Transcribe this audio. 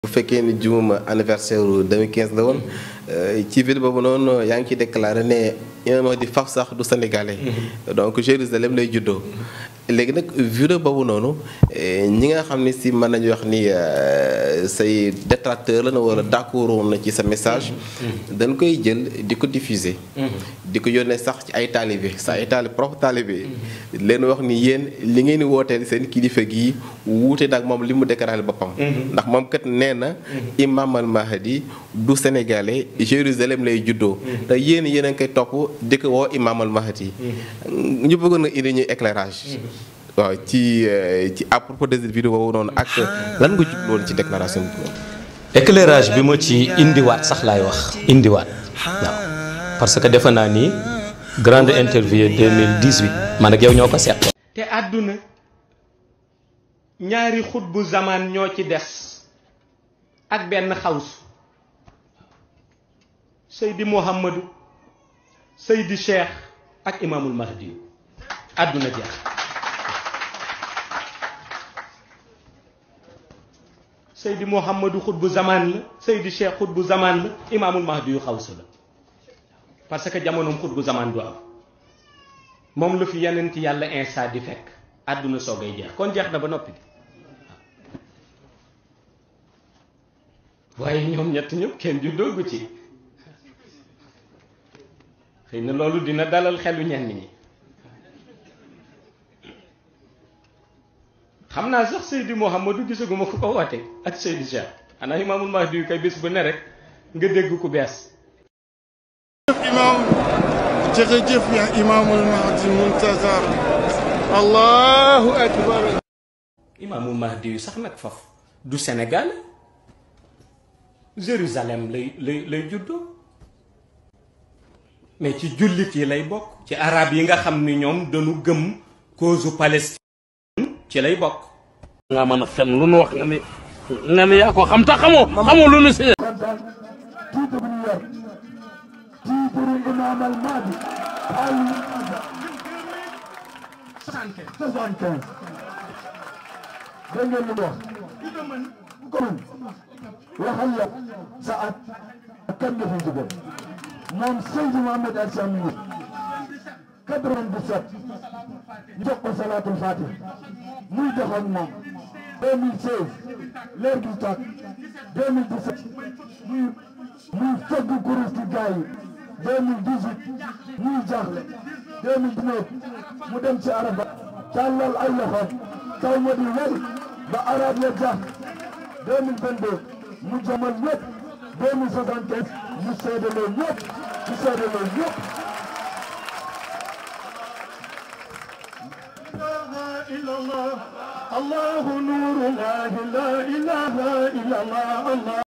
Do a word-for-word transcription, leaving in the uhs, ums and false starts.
bu fekkee ni juum anniversaire deux mille quinze la woon ci ville boobu noonu yaa ngi ciy déclaré ne Imam Mahdi faf sax du sénégalais. donc Jérusalem lay juddoo. léegi nag vidéo boobu noonu ñi nga xam ne si mën nañu wax ni say détracteur la na wala d'accord na ci sa message. dañ koy jël di ko diffuser. di ko yónnee sax ci ay taalibe sa ay taalibe propre taalibe leen wax ni yéen li ngeen di wooteel seen kilifa gii wuute nag moom li mu déclaré boppam. ndax moom kat nee na Imam al Mahdi du sénégalais Jérusalem lay juddoo. te yéen yéen a ngi koy topp di ko woo Imam al Mahdi. ñu bëggoon nga indi ñu éclairage. waaw ci ci à propos de cette vidéo boobu noonu ak lan nga jubloon ci déclaration bi. éclairage bi ma ci indiwaat sax laay wax indiwaat waaw parce que defe naa ni grande interview deux mille dix-huit man ak yow ñoo ko seet. te àdduna ñaari xutbu zaman ñoo ci des ak benn xawsu Seydi Mouhamadou Seydi Cheikh ak Imaamul Mahdi àdduna jeex. Seydi Mouhamadou xutbu zaman la Seydi Cheikh xutbu zaman la Imaamul Mahdi yu xawsu la parce que jamonoom xutbu zaman du am moom la fi yeneen ci yàlla insa di fekk àdduna soogay jeex kon jeex na ba noppi waaye ñoom ñett ñëpp kenn ju doogu ci xëy na loolu dina dalal xelu ñenn ñi xam naa sax Seydi Mouhamadou gisaguma ku ko woote ak Seydi Cheikh xanaa Imaamul Mahdi yu kay bés bu ne rek nga dégg ku bees. imaam jërëjëf ya Imaamul Mahdi Muntazar allahu akbar. Imaamul Mahdi yu sax nag foofu du Sénégal Jérusalem lay lay lay juddoo mais ci jullit yi lay bokk. ci arab yi nga xam ni ñoom dañu gëm cause Palestine ci lay bokk. nga mën a fen lu nu wax nga ni nga ni yaa ko xam ta xamoo xamoo lu nu si titre bu ñu yor titre Imam al Mahdi ay soixante-quinze dégg ngeen li mu wax ko mën waxal la sa at ak kan nga fi jóge moom Seydi Mouhamed Al Chamili quatre-vingt-dix-sept ñu jox ko salaatul fatih muy def ak moom deux mille seize leer gi tàkk deux mille dix-sept muy muy fëgg kurus ci gars yi deux mille dix-huit muy jaaxle deux mille dix-neuf mu dem ci araba tàllal ay loxoom taw ma di wér ba arab ya jaax deux mille vingt-deux mu jamal ñëpp deux mille soixante-quinze mu seedaloo ñëpp mu seedaloo ñëpp. إلا الله الله نور الله لا إله إلا الله الله